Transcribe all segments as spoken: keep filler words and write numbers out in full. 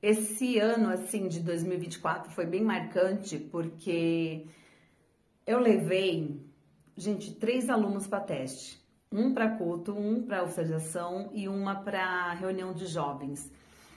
Esse ano, assim, de dois mil e vinte e quatro foi bem marcante porque eu levei, gente, três alunos para teste. Um para culto, um para oficialização e uma para reunião de jovens.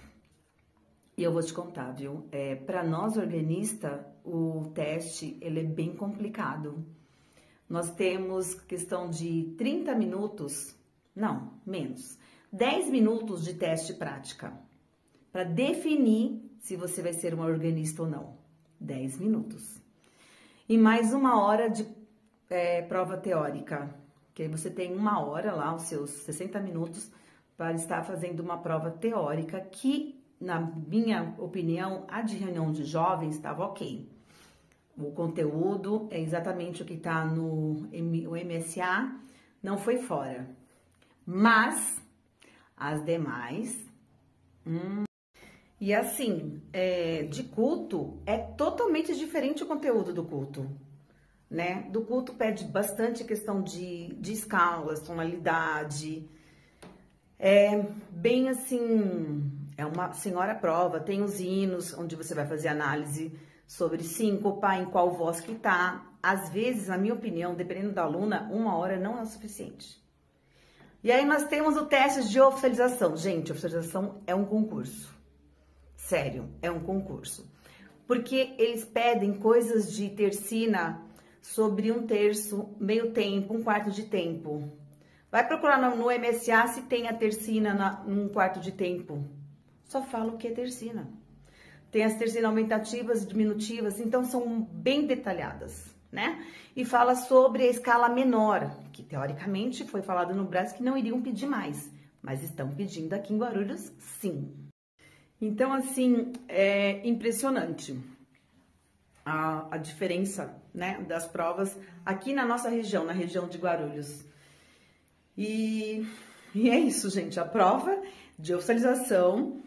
E eu vou te contar, viu? É, para nós organista, o teste ele é bem complicado. Nós temos questão de trinta minutos, não, menos, dez minutos de teste prática para definir se você vai ser uma organista ou não. dez minutos. E mais uma hora de é, prova teórica, que aí você tem uma hora lá, os seus sessenta minutos, para estar fazendo uma prova teórica que, na minha opinião, a de reunião de jovens estava ok. O conteúdo é exatamente o que está no o M S A, não foi fora. Mas as demais... Hum, e assim, é, de culto, é totalmente diferente o conteúdo do culto, né? Do culto pede bastante questão de, de escalas, tonalidade, é bem assim, é uma senhora prova, tem os hinos, onde você vai fazer análise sobre síncopa, em qual voz que tá. Às vezes, na minha opinião, dependendo da aluna, uma hora não é o suficiente. E aí nós temos o teste de oficialização. Gente, oficialização é um concurso. Sério, é um concurso. Porque eles pedem coisas de tercina sobre um terço, meio tempo, um quarto de tempo. Vai procurar no, no M S A se tem a tercina na, num quarto de tempo. Só fala o que é tercina. Tem as tercinas aumentativas e diminutivas, então são bem detalhadas, né? E fala sobre a escala menor, que teoricamente foi falado no Brasil que não iriam pedir mais, mas estão pedindo aqui em Guarulhos, sim. Então, assim, é impressionante a, a diferença, né, das provas aqui na nossa região, na região de Guarulhos. E, e é isso, gente, a prova de oficialização,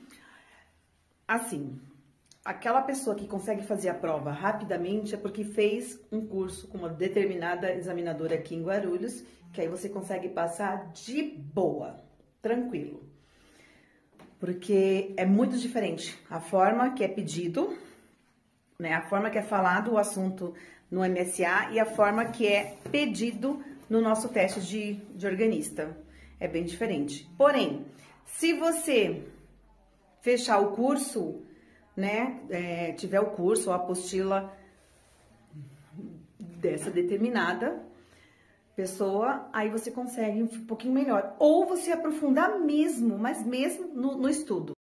assim, aquela pessoa que consegue fazer a prova rapidamente é porque fez um curso com uma determinada examinadora aqui em Guarulhos, que aí você consegue passar de boa, tranquilo. Porque é muito diferente a forma que é pedido, né, a forma que é falado o assunto no M S A e a forma que é pedido no nosso teste de, de organista. É bem diferente. Porém, se você fechar o curso, né, é, tiver o curso ou a apostila dessa determinada pessoa, aí você consegue um pouquinho melhor. Ou você aprofundar mesmo, mas mesmo no, no estudo.